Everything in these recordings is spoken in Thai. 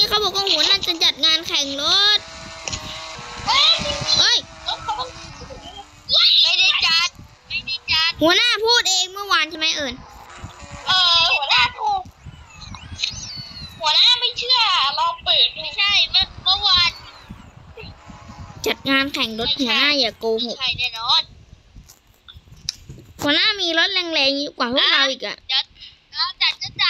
นี่เขาบอกว่าหัวหน้าจะจัดงานแข่งรถเฮ้ยไม่ได้จัดหัวหน้าพูดเองเมื่อวานใช่ไหมเอิญหัวหน้าถูกหัวหน้าไม่เชื่อลองเปิดดูใช่เมื่อวานจัดงานแข่งรถหัวหน้าอย่าโกหกใช่แน่นอนหัวหน้ามีรถแรงๆกว่าพวกเราอีกอะจัด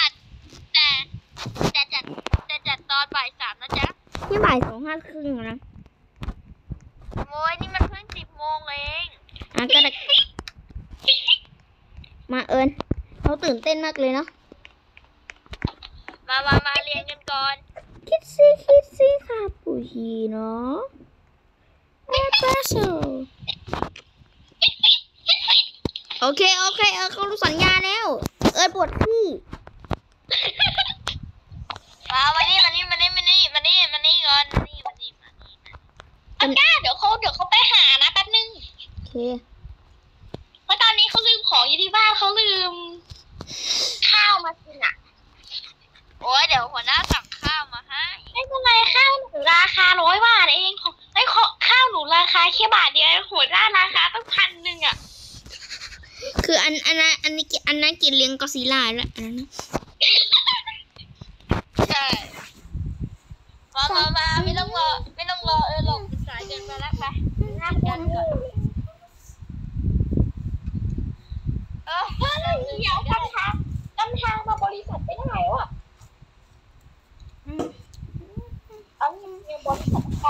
แต่จัดตอนบ่าย 3นะจ๊ะที่บ่าย 2:30นะโอ้ยนี่มันเพิ่ง10 โมงเองก็ได้มาเอิญเราตื่นเต้นมากเลยเนาะมาเรียนกันก่อนคิดซี่คาปูชิโน่เอสเปรสโซ่โอเคเขารู้สัญญาแล้วเอิญปวดขี้มานี่ก่อนอันก้าเดี๋ยวเขาไปหานะแป๊บนึงโอเคเพราะตอนนี้เขาลืมของอยู่ที่บ้านเขาลืมข้าวมากินอ่ะโอ้ยเดี๋ยวหัวหน้าสั่งข้าวมาให้ไม่เป็นไรข้าวหนูราคา100 บาทเองไอ้ข้าวหนูราคาแค่บาทเดียวหัวหน้าราคาต้อง1,000อ่ะคืออันนั้นกินเลี้ยงก็อดซิลล่าแล้วอันนั้นใช่มาไม่ต้องรอหลงสายเกินไปแล้วไปนั่งกันก่อนอยากนำทางมาบริษัทไปไหนวะมีบริษัทค่ะ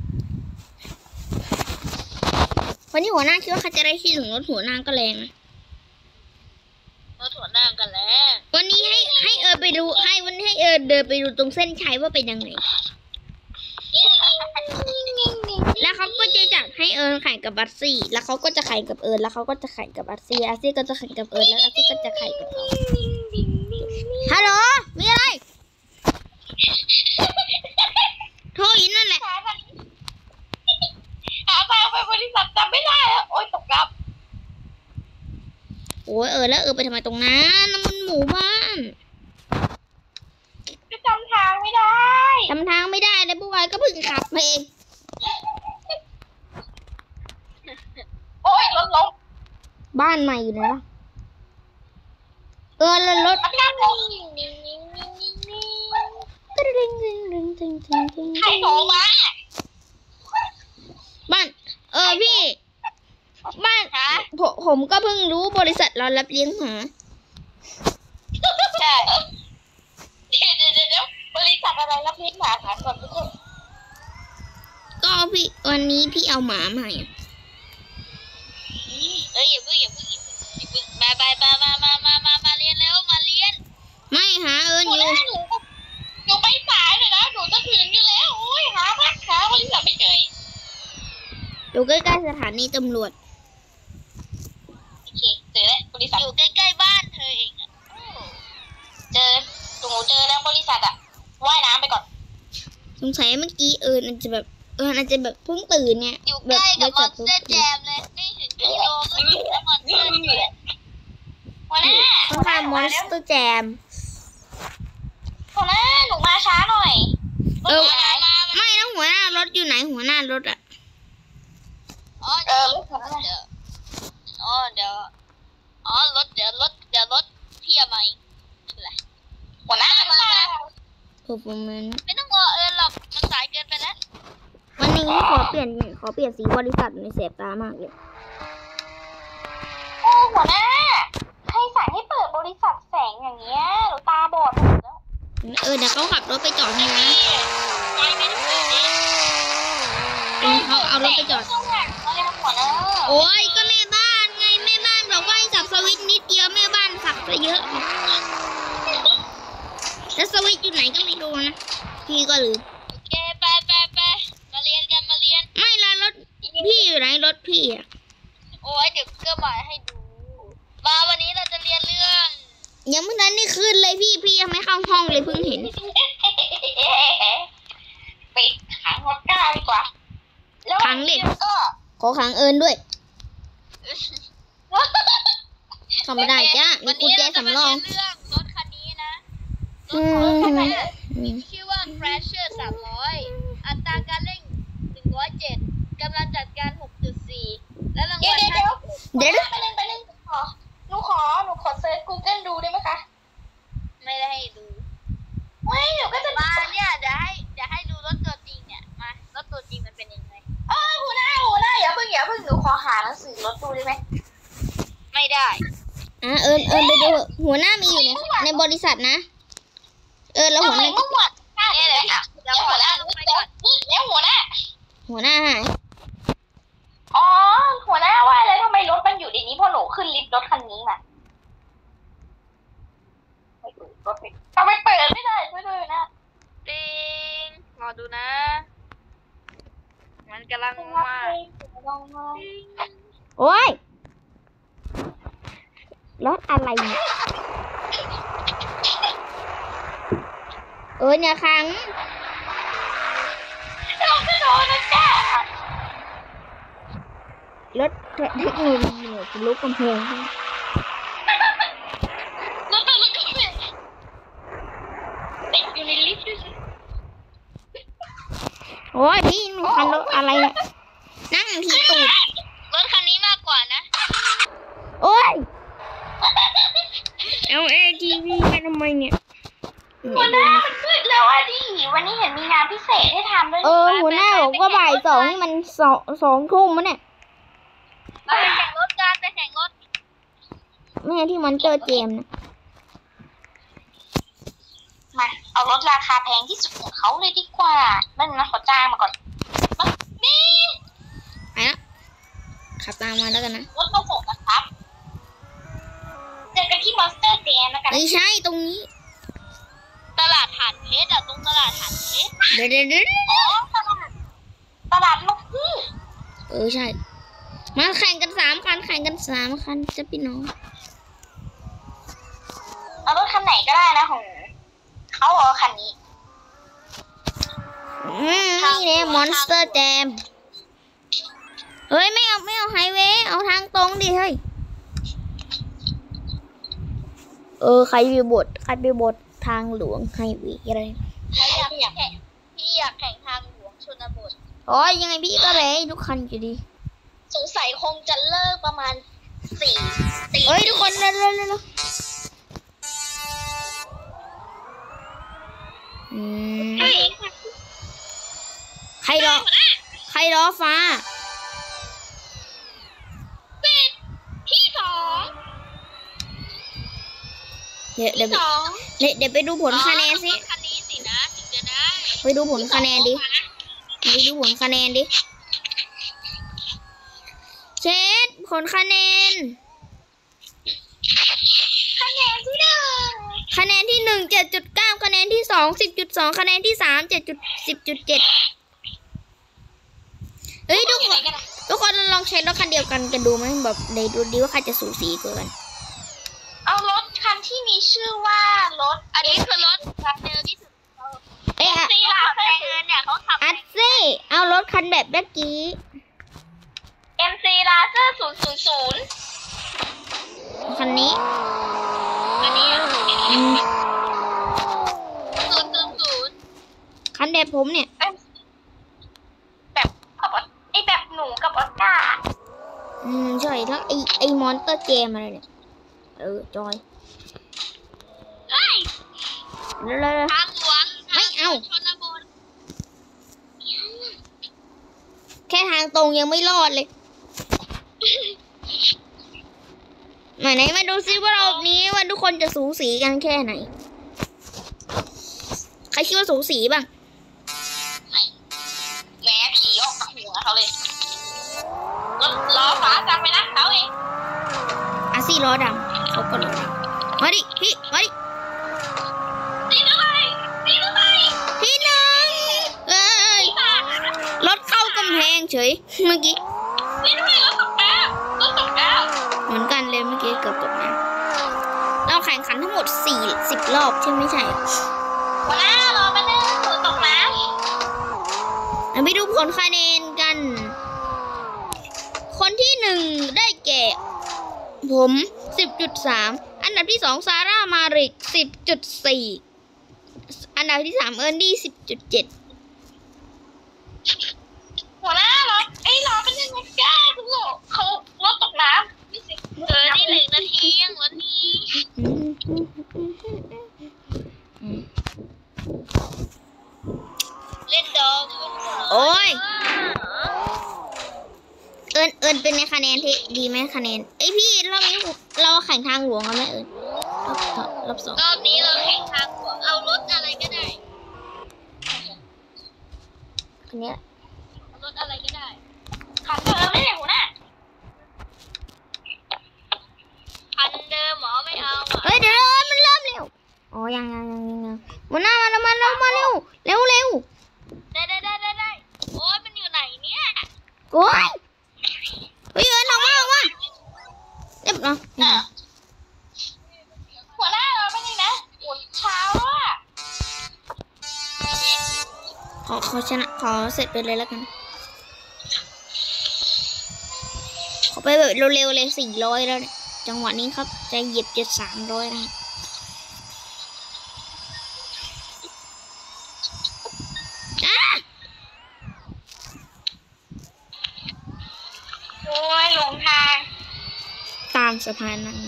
วันนี้หัวหน้าคิดว่าเขาจะได้ที่ถึงรถหัวหน้าก็แรงนะรถหัวหน้ากันแล้ววันนี้ให้เอิญไปดูวันนี้ให้เอิญเดินไปดูตรงเส้นชัยว่าเป็นยังไงแล้วเขาก็จะจัดให้เอิญแข่งกับบัสซี่แล้วเขาก็จะแข่งกับเอิญแล้วเขาก็จะแข่งกับบัสซี่อาซี่ก็จะแข่งกับเอิญแล้วอาซี่ก็จะแข่งกับเขาฮัลโหลมีอะไรโทรอยู่นั่นแหละไปบริษัทจำไม่ได้แล้วโอ๊ยตกลับโอ้ยแล้วไปทำไมตรงนั้นมันหมู่บ้านก็จำทางไม่ได้เลยผู้วายก็เพิ่งขับมาเองโอ้ยรถล้มบ้านใหม่อยู่ไหนวะแล้วรถใครโทรมาบ้านพี่บ้านผมก็เพิ่งรู้บริษัทเรารับเลี้ยงหมาใช่เดี๋ยวบริษัทอะไรรับเลี้ยงหมาถามก่อนทุกคนก็พี่วันนี้พี่เอาหมามาอย่าเพิ่งมาเรียนแล้วมาเรียนไม่หาอยู่หนูไปสายเลยนะหนูจะถึงอยู่แล้วโอ้ยหาบริษัทไม่เจออยู่ใกล้ๆสถานีตำรวจโอเคเจอแล้วบริษัทอยู่ใกล้ๆบ้านเธอเองเจอแล้วบริษัทอ่ะว่ายน้ำไปก่อนสงสัยเมื่อกี้อาจจะแบบเพิ่งตื่นเนี่ยอยู่ใกล้กับมอนสเตอร์แจมเลยไม่ถึงกิโลก็ถึงแล้วมอนสเตอร์แจมข้างมอนสเตอร์แจมหัวหน้าหนูมาช้าหน่อยไม่แล้วหัวหน้ารถอยู่ไหนหัวหน้ารถอ่ะเดี๋ยวรถพี่เอามาอะไรหัวหน้ามาไม่ต้องรอหรอกมันสายเกินไปแล้ววันนี้ขอเปลี่ยนสีบริษัทในเสพตามากเลยโอ้หัวหน้าใครสั่งให้เปิดบริษัทแสงอย่างเงี้ยหนูตาบอดหมดแล้วเดี๋ยวเขาขับรถไปจอดให้นะเขาเอารถไปจอดโอ้ยก็แม่บ้านไงแม่บ้านบอกว่าให้สับสวิตช์นิดเดียวแม่บ้านสับไปเยอะแล้วสวิตช์อยู่ไหนก็ไม่รู้นะพี่ก็ลืมโอเคไปมาเรียนไม่ละรถพี่อยู่ไหนรถพี่อ่ะโอ้ยเดี๋ยวก็บ่ายให้ดูมาวันนี้เราจะเรียนเรื่องยังไม่ทันได้คืนเลยพี่ยังไม่เข้าห้องเลยเพิ่งเห็นไปขังฮอตก้าดีกว่าขังเด็กขอขังเอิญด้วยทำไม่ได้จ้ะมีกุญแจสำรองรถคันนี้นะรถคันนี้ชื่อว่า Common Pressure 300 อัตราการเร่ง107กำลังจัดการ 6.4 และรางวัลเดี๋ยวไปเล่นหนูขอเซิร์ช Google ดูได้ไหมคะ ไม่ได้ให้ดูไม่หนูก็จะมาเนี่ยเดี๋ยวให้ดูรถตัวจริงเนี่ยมารถตัวจริงมันเป็นยังไงหัวหน้าอย่าเพิ่งหนูขอหาหนังสือรถดูได้ไหมไม่ได้เอิญไปดูหัวหน้ามีอยู่ในบริษัทนะแล้วหัวหน้าเนี่ยเลยเดี๋ยวหัวหน้าลงไปก่อนแล้วหัวหน้าหัวหน้าหายหัวหน้าว่าแล้วทำไมรถมันอยู่ในนี้พอหนูขึ้นลิฟต์รถคันนี้มาทำไมเปิดไม่ได้ช่วยด้วยนะติงรอดูนะ มันกำลังมาโอ้ยรถอะไรเนี่ยเนี่ยครั้งเราจะโดนนะจ๊ะรถเทคโนโลยีเนี่ยจะลุกกำแพงติดอยู่ในลิฟต์ด้วยโอ้ยพี่มีคันรถอะไรเนี่ยนั่งทีตูดรถคันนี้มากกว่านะโอ้ยLATV ไปทำไมเนี่ยหัวหน้ามันมืดแล้วอ่ะดิวันนี้เห็นมีงานพิเศษให้ทำด้วยหัวหน้าบอกว่าบ่ายสองนี่มันสองทุ่มมั้งเนี่ยไปแข่งรถกันไปแข่งรถไม่ใช่ที่มอนเตอร์เจมนะมาเอารถราคาแพงที่สุดของเขาเลยดีกว่านั่นนะขอจ้างมาก่อนนี่ไปละขับตามมาแล้วกันนะรถมาส่งนะครับเจอกันที่มอนสเตอร์เจมแล้วกันไม่ใช่ตรงนี้ตลาดฐานเพชรตรงตลาดฐานเพชรเดี๋ยวตลาดนกฮูกใช่มาแข่งกัน3 คันจะพี่น้องเอารถคันไหนก็ได้นะของเขาเอาคันนี้นี่เนี่ยมอนสเตอร์แจมเฮ้ยไม่เอาไฮเวย์เอาทางตรงดิเฮ้ยใครไปบททางหลวงไฮเวย์อะไรพี่อยากแข่งทางหลวงชนบทยังไงพี่ก็เลยทุกคันอยู่ดีสงสัยคงจะเลิกประมาณ4 เฮ้ยทุกคนเร็วใครล้อฟ้าที่ 2 เดี๋ยวไปดูผลคะแนนสิคันนี้สินะถึงจะได้ไปดูผลคะแนนดิเช็ดผลคะแนนที่ 1 คะแนนที่1 7.9คะแนนที่2 10.2คะแนนที่3 10.7เฮ้ยทุกคนลองใช้รถคันเดียวกันดูไหมแบบในดูดีว่าใครจะสูสีกว่ากันเอารถคันที่มีชื่อว่ารถอันนี้คือรถเร็วที่สุดซีลาเซอร์เนี่ยเขาทำอัดซี่เอารถคันแบบเมื่อกี้ MC ลาเซอร์000 คันนี้อันนี้000 คันแบบผมเนี่ยแบบแบบหนูกับออสการ์ใช่ทั้งไอมอนเตอร์เกมอะไรเนี่ยจอยทางหลวงไม่เอาชนบทแค่ทางตรงยังไม่รอดเลยไหนมาดูซิว่ารอบนี้ว่าทุกคนจะสูสีกันแค่ไหนใครคิดว่าสูสีบ้างแม่ผีออกจากหัวเขาเลยล้อฟ้าจำไปนะเขาเองซี่ล้อดำเขาก็ล้อดำมาดิพี่มาดิที่หนึ่งรถเข้ากำแพงเฉยเมื่อกี้รถตกแล้วเหมือนกันเลยเมื่อกี้เกือบตกน้ำเราแข่งขันทั้งหมด40 รอบใช่ไม่ใช่หัวหน้ารอมาหนึ่งตกน้ำไปดูผลคะแนนกันคนที่1ได้แก่ผม 10.3 อันดับที่2ซาร่ามาริก 10.4 อันดับที่ 3เอิร์นดี้10.7 หัวหน้าเหรอรอเป็นยังไงแกคุณโลเขารถตกน้ำนี่1 นาทียังวันนี้เล่นดอกโอ้ยเอิญเป็นในคะแนนที่ดีไหมคะแนนพี่รอบนี้เราแข่งทางหลวงกันไหมรอบ 2 รอบนี้เราแข่งทางหลวงเอารถอะไรก็ได้คันนี้รถอะไรก็ได้คันเดิมไม่ได้หัวหน้าคันเดิมหมอไม่เอาเฮ้ยเดี๋ยวมันเริ่มเร็วอ๋อยังหัวหน้ามาเร็วได้โอ้ยมันอยู่ไหนเนี่ยโอ้ยเฮ้ยออกมาเรียบร้อยหัวหน้าเราเป็นยังไงหัวเช้าอ่ะขอชนะขอเสร็จไปเลยแล้วกันขอไปแบบเร็วๆเลย400แล้วเนี่ยจังหวะนี้ครับจะเหยียบ300นะโอ้ยหลงทางตามสะพานนั้น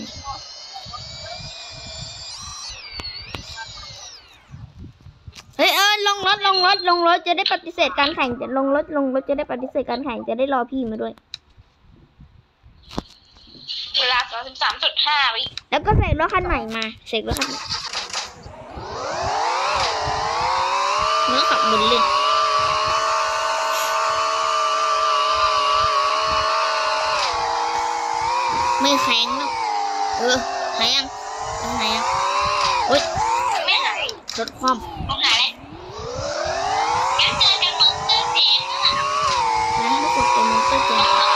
เฮ้ยลงรถจะได้ปฏิเสธการแข่งจะลงรถจะได้ปฏิเสธการแข่งจะได้รอพี่มาด้วยเวลา33.5 วิแล้วก็เสกรถคันใหม่มาเสกรถคันใหม่เนื้อขับบนเล่นไม่แข็งหรอกหายยังโอ๊ยไม่หายรถคว่ำต้องหายแล้วงั้นเจอกันมอนสเตอร์เจนนะไม่กดตัวมอนสเตอร์เจน